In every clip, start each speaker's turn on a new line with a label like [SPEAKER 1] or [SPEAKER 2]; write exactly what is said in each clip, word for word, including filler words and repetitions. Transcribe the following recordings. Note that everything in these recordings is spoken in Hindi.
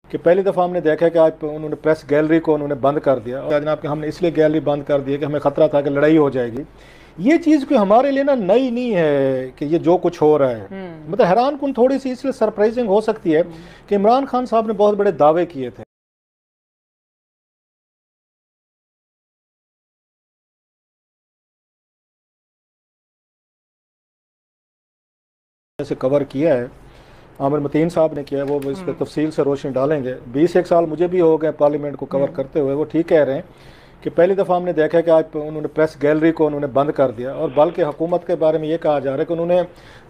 [SPEAKER 1] कि पहली दफ़ा हमने देखा कि आज उन्होंने प्रेस गैलरी को उन्होंने बंद कर दिया और जनाब कि हमने इसलिए गैलरी बंद कर दी कि हमें ख़तरा था कि लड़ाई हो जाएगी। ये चीज़ कोई हमारे लिए ना नई नहीं है कि ये जो कुछ हो रहा है, मतलब हैरान कुन थोड़ी सी इसलिए सरप्राइजिंग हो सकती है कि इमरान खान साहब ने बहुत बड़े दावे किए थे से कवर किया है, आमिर मतीन साहब ने किया है, वो इस पर तफसील से रोशनी डालेंगे। बीस एक साल मुझे भी हो गए पार्लियामेंट को कवर करते हुए। वो ठीक कह रहे हैं कि पहली दफ़ा हमने देखा कि आज उन्होंने प्रेस गैलरी को उन्होंने बंद कर दिया और बल्कि हुकूमत के बारे में ये कहा जा रहा है कि उन्होंने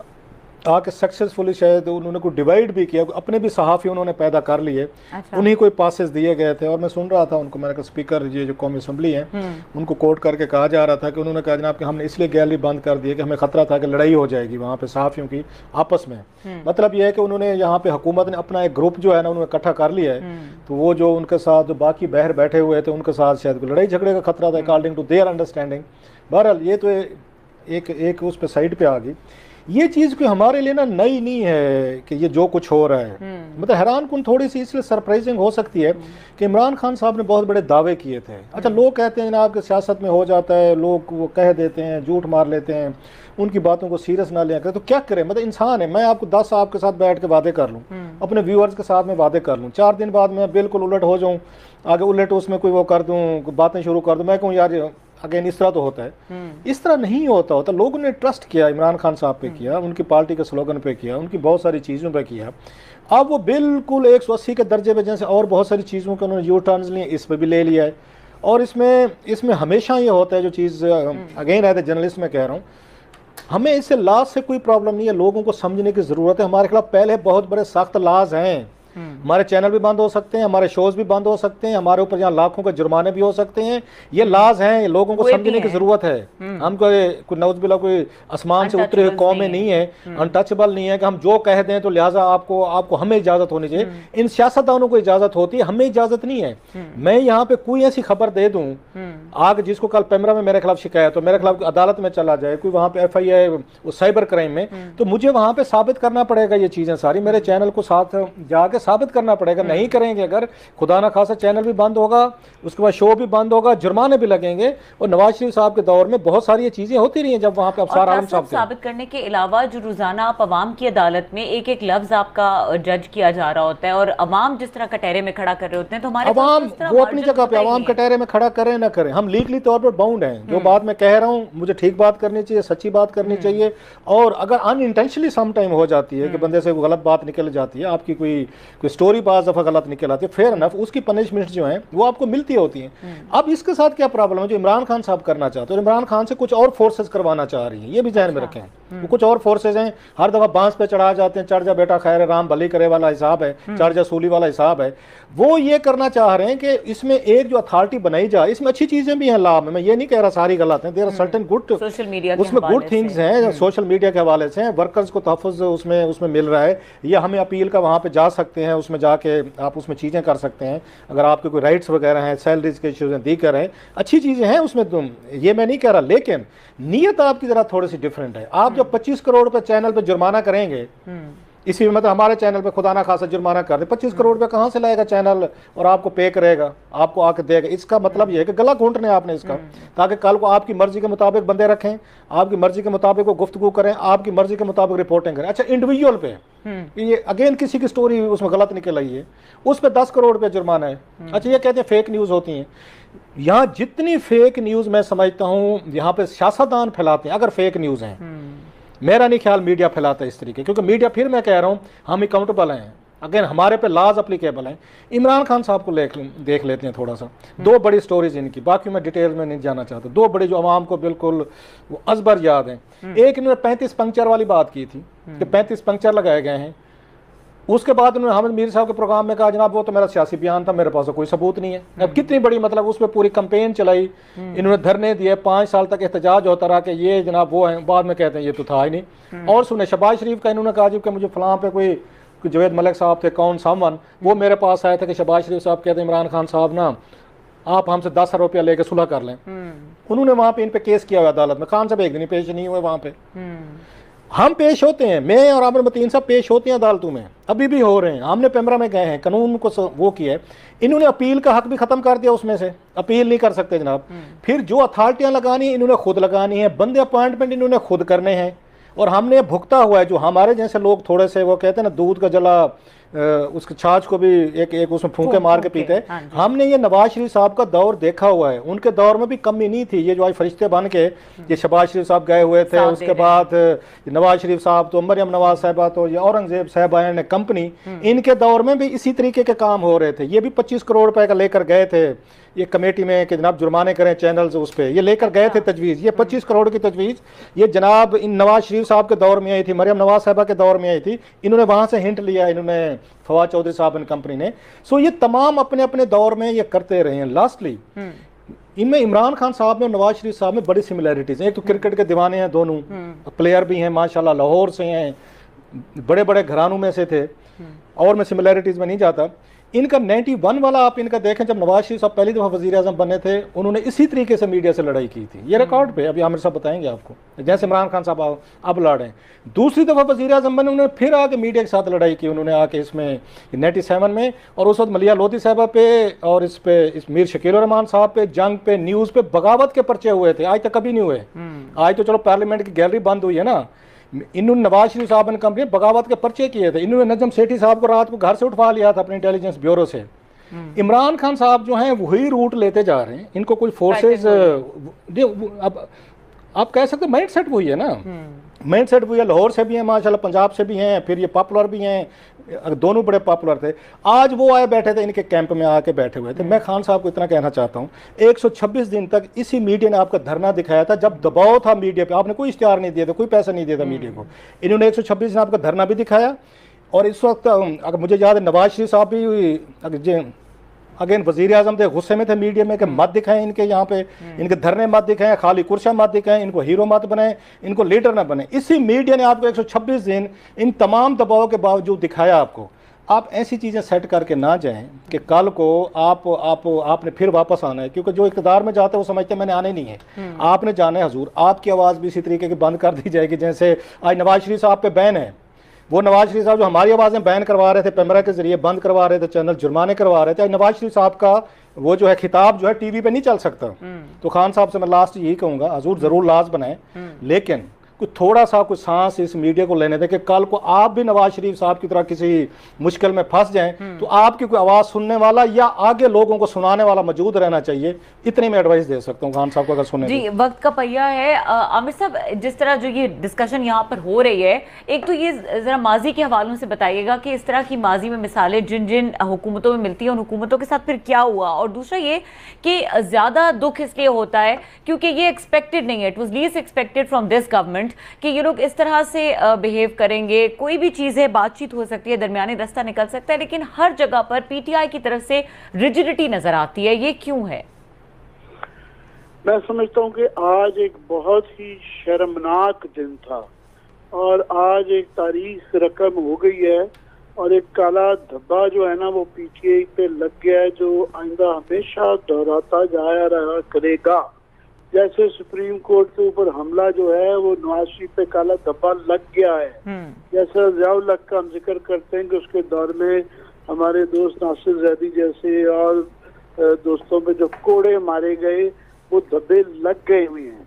[SPEAKER 1] आके सक्सेसफुली शायद उन्होंने कोई डिवाइड भी किया, अपने भी सहाफ़ी उन्होंने पैदा कर लिए। अच्छा। उन्हीं कोई पासेस दिए गए थे और मैं सुन रहा था उनको, मैंने कहा स्पीकर ये जो कौमी असम्बली है उनको कोट करके कहा जा रहा था कि उन्होंने कहा जनाब कि हमने इसलिए गैलरी बंद कर दी है कि हमें ख़तरा था कि लड़ाई हो जाएगी वहाँ पे सहाफ़ियों की आपस में। मतलब यह है कि उन्होंने यहाँ पे हुकूमत ने अपना एक ग्रुप जो है ना उन्होंने इकट्ठा कर लिया है, तो वो जो उनके साथ जो बाकी बहर बैठे हुए थे उनके साथ शायद लड़ाई झगड़े का खतरा था अकॉर्डिंग टू देयर अंडरस्टैंडिंग। बहरहाल ये तो एक एक उस पर साइड पे आ गई। ये चीज़ कोई हमारे लिए ना नई नहीं है कि ये जो कुछ हो रहा है, मतलब हैरान कुन थोड़ी सी इसलिए सरप्राइजिंग हो सकती है कि इमरान खान साहब ने बहुत बड़े दावे किए थे। अच्छा, लोग कहते हैं जनाब कि सियासत में हो जाता है, लोग वो कह देते हैं, झूठ मार लेते हैं, उनकी बातों को सीरियस ना लिया करें, तो क्या करें? मतलब इंसान है, मैं आपको दस आपके साथ बैठ के वादे कर लूँ, अपने व्यूअर्स के साथ में वादे कर लूँ, चार दिन बाद मैं बिल्कुल उलट हो जाऊँ, आगे उलट उसमें कोई वो कर दूँ, बातें शुरू कर दूँ, मैं कहूँ यार अगेन इस तरह तो होता है। इस तरह नहीं होता होता लोगों ने ट्रस्ट किया इमरान खान साहब पे किया, उनकी पार्टी के स्लोगन पे किया, उनकी बहुत सारी चीज़ों पे किया। अब वो बिल्कुल एक सौ अस्सी के दर्जे पे जैसे और बहुत सारी चीज़ों के उन्होंने यू टर्न्स लिए, इस पर भी ले लिया है। और इसमें इसमें हमेशा ये होता है जो चीज़ अगेन एज ए जर्नलिस्ट में कह रहा हूँ, हमें इससे लाज से कोई प्रॉब्लम नहीं है, लोगों को समझने की ज़रूरत है। हमारे खिलाफ पहले बहुत बड़े सख्त लाज हैं, हमारे चैनल भी बंद हो सकते हैं, हमारे शोज भी बंद हो सकते हैं, हमारे ऊपर यहाँ लाखों के जुर्माने भी हो सकते हैं, ये लाज हैं, लोगों को समझने की जरूरत है। हम कोई नौज़बिल्लाह कोई आसमान से उतरे हुए कौमें नहीं है, अनटचेबल नहीं है कि हम जो कह दें तो लिहाजा आपको आपको हमें इजाजत होनी चाहिए। इन सियासतदानों को इजाजत होती है, हमें इजाजत नहीं है। मैं यहाँ पे कोई ऐसी खबर दे दूँ आगे जिसको कल पैमरा में मेरे खिलाफ शिकायत हो, मेरे खिलाफ अदालत में चला जाए, कोई वहाँ पे F I I cyber crime में, तो मुझे वहाँ पे साबित करना पड़ेगा ये चीजें सारी, मेरे चैनल को साथ जाके साबित करना पड़ेगा। नहीं करेंगे अगर, खुदा ना खासा चैनल भी बंद होगा, उसके बाद शो भी बंद होगा, जुर्माने भी लगेंगे। और नवाज शरीफ साहब के दौर में बहुत सारी ये चीजें होती रही हैं जब वहाँ पे अफसार आलम साहब
[SPEAKER 2] साबित करने के अलावा जो रोजाना आप अवाम की अदालत में एक एक लफ्ज आपका जज किया जा रहा होता है और अवाम जिस तरह कटहरे में खड़ा कर रहे होते हैं, तो हमारे
[SPEAKER 1] अवाम वो अपनी जगह पे अवाम कटहरे में खड़ा करें ना करें, हम लीगली तौर पर बाउंड हैं। जो बात मैं कह रहा हूँ मुझे ठीक बात करनी चाहिए, सच्ची बात करनी चाहिए। और अगर अनइंटेंशनली सम टाइम हो जाती है कि बंदे से गलत बात निकल जाती है, आपकी कोई कोई स्टोरी बाज दफा गलत निकल आती है, फेयर एनफ उसकी पनिशमेंट जो है वो आपको मिलती होती हैं। अब इसके साथ क्या प्रॉब्लम है, जो इमरान खान साहब करना चाहते हैं, इमरान खान से कुछ और फोर्सेस करवाना चाह रही हैं, ये भी ध्यान में रखें। वो कुछ और फोर्सेस हैं, हर दफा बांस पे चढ़ा जाते हैं, चढ़ जा बेटा खैर राम भली करे वाला हिसाब है, चढ़ जा सूली वाला हिसाब है। वो ये करना चाह रहे हैं कि इसमें एक जो अथॉरिटी बनाई जाए, इसमें अच्छी चीजें भी हैं, लाभ में मैं ये नहीं कह रहा सारी गलत है, there are certain good,
[SPEAKER 2] social media
[SPEAKER 1] उसमें गुड थिंग्स हैं, सोशल मीडिया के हवाले से वर्कर्स को तहफ़्फ़ुज़ उसमें उसमें मिल रहा है। ये हमें अपील का वहाँ पे जा सकते हैं, उसमें जाके आप उसमें चीज़ें कर सकते हैं, अगर आपके कोई राइट्स वगैरह हैं, सैलरीज के इश्यूज हैं, दीकर हैं, अच्छी चीज़ें हैं उसमें, तुम ये मैं नहीं कह रहा, लेकिन नीयत आपकी ज़रा थोड़ी सी डिफरेंट है। आप जब पच्चीस करोड़ रुपये चैनल पर जुर्माना करेंगे, इसी मतलब हमारे चैनल पे खुदा ना खासा जुर्माना कर दे, पच्चीस करोड़ रुपए कहाँ से लाएगा चैनल और आपको पे करेगा, आपको आके देगा? इसका मतलब ये है कि गला घोंटने आपने इसका, ताकि कल को आपकी मर्जी के मुताबिक बंदे रखें, आपकी मर्जी के मुताबिक वो गुफ्तगू करें, आपकी मर्जी के मुताबिक रिपोर्टिंग करें। अच्छा, इंडिविजुअल पे ये अगेन किसी की स्टोरी उसमें गलत निकल आई है, उस पर दस करोड़ रुपये जुर्माना है। अच्छा, ये कहते हैं फेक न्यूज़ होती हैं। यहाँ जितनी फेक न्यूज़ मैं समझता हूँ यहाँ पे सियासतदान फैलाते हैं, अगर फेक न्यूज़ हैं, मेरा नहीं ख्याल मीडिया फैलाता है इस तरीके, क्योंकि मीडिया, फिर मैं कह रहा हूँ, हम अकाउंटेबल हैं, अगेन हमारे पे लाज अप्लीकेबल हैं। इमरान खान साहब को देख देख लेते हैं थोड़ा सा, दो बड़ी स्टोरीज इनकी, बाकी मैं डिटेल में नहीं जाना चाहता, दो बड़ी जो आवाम को बिल्कुल वो अजबर याद हैं। एक इन्होंने पैंतीस पंक्चर वाली बात की थी कि पैंतीस पंक्चर लगाए गए हैं, उसके बाद उन्होंने हामिद मीर साहब के प्रोग्राम में कहा जनाब वो तो मेरा सियासी बयान था, मेरे पास तो कोई सबूत नहीं है। अब कितनी बड़ी, मतलब उस पर पूरी कंपेन चलाई, इन्होंने धरने दिए, पाँच साल तक एहतजाज होता रहा कि ये जनाब वो है, बाद में कहते हैं ये तो था ही नहीं। और सुने शहबाज शरीफ का इन्होंने कहा जब कि मुझे फलां पे कोई जवेद मलिक साहब थे, कौन सामन, वो मेरे पास आए थे कि शहबाज शरीफ साहब कहते हैं इमरान खान साहब ना आप हमसे दस हजार रुपया लेके सुलह कर लें। उन्होंने वहाँ पे इन पे केस किया हुआ अदालत में, खान साहब एक दिन पेश नहीं हुए वहाँ पे। हम पेश होते हैं, मैं और आमिर मतीन साहब पेश होते हैं अदालतों में, अभी भी हो रहे हैं। हमने पेमरा में गए हैं, कानून को वो किया है। इन्होंने अपील का हक भी खत्म कर दिया, उसमें से अपील नहीं कर सकते जनाब। फिर जो अथॉरिटियां लगानी इन्होंने खुद लगानी है, बंदे अपॉइंटमेंट इन्होंने खुद करने हैं, और हमने भुगता हुआ है। जो हमारे जैसे लोग थोड़े से वो कहते हैं ना, दूध का जला उसके छाछ को भी एक एक उसमें फूंके मार के पीते हैं। हमने ये नवाज शरीफ साहब का दौर देखा हुआ है, उनके दौर में भी कमी नहीं थी। ये जो आज फरिश्ते बन के ये शहबाज शरीफ साहब गए हुए थे, उसके बाद नवाज शरीफ साहब तो मरियम नवाज साहबा तो ये औरंगजेब साहब ने कंपनी, इनके दौर में भी इसी तरीके के काम हो रहे थे। ये भी पच्चीस करोड़ रुपए का लेकर गए थे ये कमेटी में कि जनाब जुर्माने करें चैनल्स, उस पर ये लेकर गए थे तजवीज़। ये पच्चीस करोड़ की तजवीज़ ये जनाब इन नवाज शरीफ साहब के दौर में आई थी, मरियम नवाज साहबा के दौर में आई थी। इन्होंने वहाँ से हिंट लिया, इन्होंने फवाद चौधरी साहब इन कंपनी ने। सो ये तमाम अपने अपने दौर में ये करते रहे हैं। लास्टली इनमें इमरान खान साहब में और नवाज शरीफ साहब में बड़ी सिमिलैरिटीज़ हैं। एक तो क्रिकेट के दीवाने हैं दोनों, प्लेयर भी हैं माशाल्लाह, लाहौर से हैं, बड़े बड़े घरानों में से थे, और मैं सिमिलैरिटीज़ में नहीं जाता। इनका इक्यानवे वाला आप इनका देखें, जब नवाज शरीफ साहब पहली दफ़ा वज़ीर आज़म बने थे, उन्होंने इसी तरीके से मीडिया से लड़ाई की थी। ये रिकॉर्ड पे अभी आमिर साहब बताएंगे आपको, जैसे इमरान खान साहब अब लड़ रहे हैं। दूसरी दफ़ा वज़ीर आज़म बने, उन्होंने फिर आके मीडिया के साथ लड़ाई की। उन्होंने आके इसमें नाइन्टी सेवन में, और उस वक्त मलिया लोधी साहबा पे और इस पे इस मीर शकील रहमान साहब पे, जंग पे, न्यूज़ पे बगावत के पर्चे हुए थे। आज तक कभी नहीं हुए। आज तो चलो पार्लियामेंट की गैलरी बंद हुई है ना, इन्होंने नवाज शरीफ साहब ने कंपनी बगावत के पर्चे किए थे। इन्होंने नजम सेठी साहब को रात को घर से उठवा लिया था अपने इंटेलिजेंस ब्यूरो से। इमरान खान साहब जो हैं वही रूट लेते जा रहे हैं। इनको कोई फोर्सेस, अब आप कह सकते माइंड सेट वही है ना, माइंड सेट वही है। लाहौर से भी हैं माशाल्लाह, पंजाब से भी हैं, फिर ये पॉपुलर भी हैं, दोनों बड़े पॉपुलर थे। आज वो आए बैठे थे, इनके कैंप में आके बैठे हुए थे। मैं खान साहब को इतना कहना चाहता हूँ, एक सौ छब्बीस दिन तक इसी मीडिया ने आपका धरना दिखाया था। जब दबाव था मीडिया पे, आपने कोई इश्तिहार नहीं दिया था, कोई पैसा नहीं दिया था मीडिया को। इन्होंने एक सौ छब्बीस दिन आपका धरना भी दिखाया। और इस वक्त अगर मुझे याद है, नवाज शरीफ साहब भी अगेन वजीर आजम थे, गुस्से में थे मीडिया में कि मत दिखाएं इनके यहाँ पे, इनके धरने मत दिखाएं, खाली कुर्सियां मत दिखाएं, इनको हीरो मत बनाएं, इनको लीडर ना बने। इसी मीडिया ने आपको एक सौ छब्बीस दिन इन तमाम दबाव के बावजूद दिखाया आपको। आप ऐसी चीज़ें सेट करके ना जाएं कि कल को आप आप आपने फिर वापस आना है, क्योंकि जो इक़्तिदार में जाते हैं वो समझते हैं मैंने आने नहीं है। आपने जाना है हजूर। आपकी आवाज़ भी इसी तरीके की बंद कर दी जाएगी जैसे आज नवाज शरीफ साहब पे बैन है। वो नवाज शरीफ साहब जो हमारी आवाज़ें बैन करवा रहे थे, पेमरा के जरिए बंद करवा रहे थे, चैनल जुर्माने करवा रहे थे, नवाज शरीफ साहब का वो जो है खिताब जो है टीवी पे नहीं चल सकता। तो खान साहब से मैं लास्ट यही कहूँगा, हजूर ज़रूर लाज बनाएं, लेकिन कुछ थोड़ा सा कुछ सांस इस मीडिया को लेने दें कि कल को आप भी नवाज शरीफ साहब की तरह किसी मुश्किल में फंस जाएं तो आपकी कोई आवाज़ सुनने वाला या आगे लोगों को सुनाने वाला मौजूद रहना चाहिए। इतनी मैं एडवाइस दे सकता हूँ खान साहब को अगर सुने।
[SPEAKER 2] जी, वक्त का पहिया है। आमिर साहब, जिस तरह जो ये डिस्कशन यहाँ पर हो रही है, एक तो ये ज़रा माजी के हवालों से बताइएगा कि इस तरह की माजी में मिसालें जिन जिन हुकूमतों में मिलती हैं उन हुकूमतों के साथ फिर क्या हुआ, और दूसरा ये कि ज़्यादा दुख इसलिए होता है क्योंकि ये एक्सपेक्टेड नहीं है, it was least expected from this government कि ये लोग इस तरह से बिहेव करेंगे। कोई भी चीज़ है, बातचीत हो सकती है, दरमियानी रास्ता निकल सकता है, लेकिन हर जगह पर पीटीआई की तरफ से रिजिडिटी नजर आती है। ये क्यों है?
[SPEAKER 3] मैं समझता हूँ कि आज एक बहुत ही शर्मनाक दिन था और आज एक तारीख रकम हो गई है और एक काला धब्बा जो है ना वो पीटीआई पे लग गया है, जो आइंदा हमेशा दोहराता जाया रहा करेगा। जैसे सुप्रीम कोर्ट के ऊपर हमला जो है वो नवाज शरीफ पे काला धब्बा लग गया है। जैसे ज़ियाउल हक का हम जिक्र करते हैं कि उसके दौर में हमारे दोस्त नासिर जैदी जैसे और दोस्तों पे जो कोड़े मारे गए वो धब्बे लग गए हुए हैं,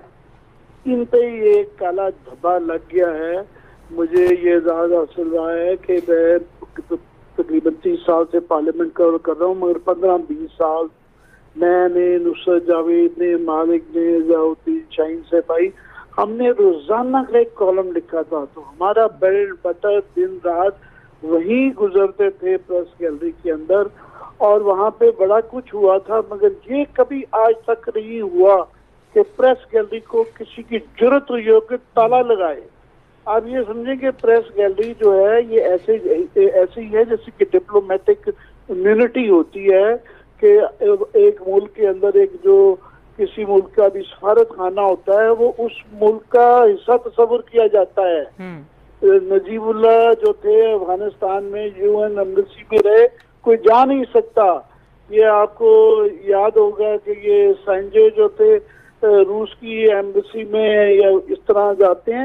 [SPEAKER 3] इन पे ये काला धब्बा लग गया है। मुझे ये इजाज़त हासिल रहा है कि मैं तकरीबन तीस साल से पार्लियामेंट कवर कर रहा हूँ, मगर पंद्रह बीस साल मैंने, नुसरत जावेद ने, मालिक ने, ज़ियाउद्दीन शाहीन से भाई हमने रोजाना का एक कॉलम लिखा था, तो हमारा ब्रेड बटर दिन रात वही गुजरते थे प्रेस गैलरी के अंदर, और वहाँ पे बड़ा कुछ हुआ था। मगर ये कभी आज तक नहीं हुआ कि प्रेस गैलरी को किसी की जरूरत हुई हो कि ताला लगाए। आप ये समझें कि प्रेस गैलरी जो है ये ऐसे ऐसे ही है जैसे कि डिप्लोमेटिक इम्यूनिटी होती है कि एक मुल्क के अंदर एक जो किसी मुल्क का भी सफारत खाना होता है वो उस मुल्क का हिस्सा तस्वर किया जाता है। नजीबुल्लाह जो थे अफगानिस्तान में यूएन एम्बेसी में रहे, कोई जा नहीं सकता। ये आपको याद होगा कि ये संजय जो थे रूस की एम्बेसी में या इस तरह जाते हैं,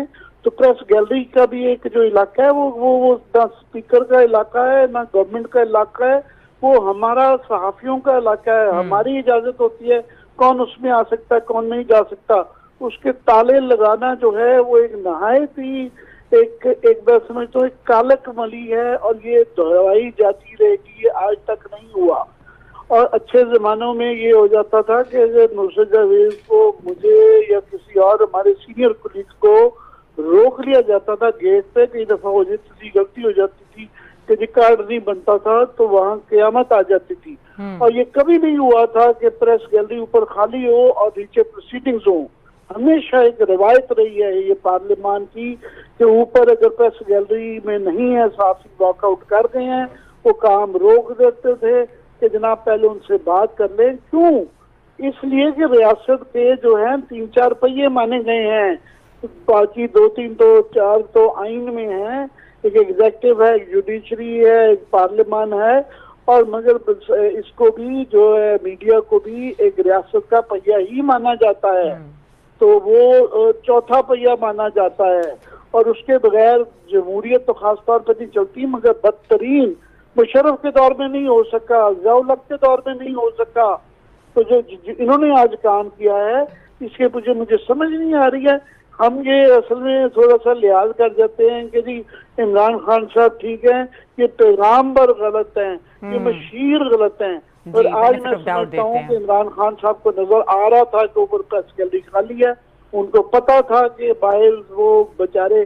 [SPEAKER 3] तो प्रेस गैलरी का भी एक जो इलाका है वो वो वो ना स्पीकर का इलाका है ना गवर्नमेंट का इलाका है, वो हमारा सहाफियों का इलाका है। हमारी इजाजत होती है कौन उसमें आ सकता है कौन नहीं जा सकता। उसके ताले लगाना जो है वो एक नहायत ही एक एक मैं समझता हूँ एक कालक मली है, और ये दोहराई जाती रहेगी, ये आज तक नहीं हुआ। और अच्छे जमानों में ये हो जाता था कि अगर नुसरत जावेद को, मुझे या किसी और हमारे सीनियर कुलीग को रोक लिया जाता था गेट पे, कई दफा हो जाती थी, गलती हो जाती थी कि जी कार्ड नहीं बनता था, तो वहाँ कयामत आ जाती थी। और ये कभी नहीं हुआ था कि प्रेस गैलरी ऊपर खाली हो और नीचे प्रोसीडिंग्स हो। हमेशा एक रिवायत रही है ये पार्लियामान की कि ऊपर अगर प्रेस गैलरी में नहीं है, साफी वॉकआउट कर गए हैं, वो काम रोक देते थे कि जनाब पहले उनसे बात कर लें। क्यों? इसलिए कि रियासत के जो है तीन चार पहिए माने गए हैं, बाकी दो तीन तो चार तो आइन में है, एक एग्जेक्टिव है, एक जुडिशरी है, एक पार्लियामान है, और मगर इसको भी जो है मीडिया को भी एक रियासत का पहिया ही माना जाता है, तो वो चौथा पहिया माना जाता है। और उसके बगैर जमहूरियत तो खास तौर पर नहीं चलती, मगर बदतरीन मुशर्रफ के दौर में नहीं हो सका, ज़िया-उल-हक के दौर में नहीं हो सका। तो जो, जो इन्होंने आज काम किया है इसके मुझे मुझे समझ नहीं आ रही है। हम ये असल में थोड़ा सा लिहाज कर जाते हैं कि जी इमरान खान साहब ठीक है, ये पैगाम्बर गलत हैं, ये मशीर गलत हैं। और आज मैं समझता हूँ कि इमरान खान साहब को नजर आ रहा था कि ऊपर प्रेस गैलरी खाली है, उनको पता था कि बाहर वो बेचारे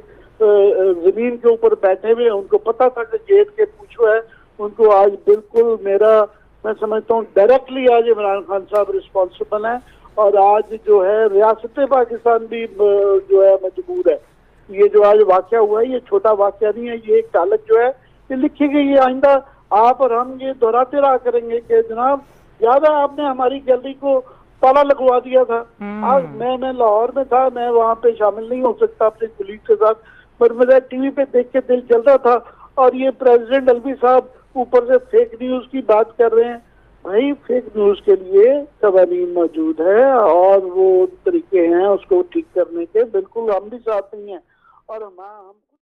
[SPEAKER 3] जमीन के ऊपर बैठे हुए, उनको पता था कि गेट के पूछो है, उनको आज बिल्कुल मेरा मैं समझता हूँ डायरेक्टली आज इमरान खान साहब रिस्पॉन्सिबल हैं। और आज जो है रियासत पाकिस्तान भी जो है मजबूर है। ये जो आज वाकया हुआ है ये छोटा वाकया नहीं है, ये एक कालक जो है ये लिखी गई है। आइंदा आप और हम ये दोहराते रहा करेंगे कि जनाब याद है आपने हमारी गैलरी को ताला लगवा दिया था। आज मैं मैं लाहौर में था, मैं वहाँ पे शामिल नहीं हो सकता अपने कुलीग के साथ, पर मेरा टीवी पे देख के दिल चल रहा था। और ये प्रेसिडेंट अलवी साहब ऊपर से फेक न्यूज की बात कर रहे हैं। भाई फेक न्यूज के लिए कवानीन मौजूद है और वो तरीके हैं उसको ठीक करने के, बिल्कुल हम भी साथ नहीं है। और हम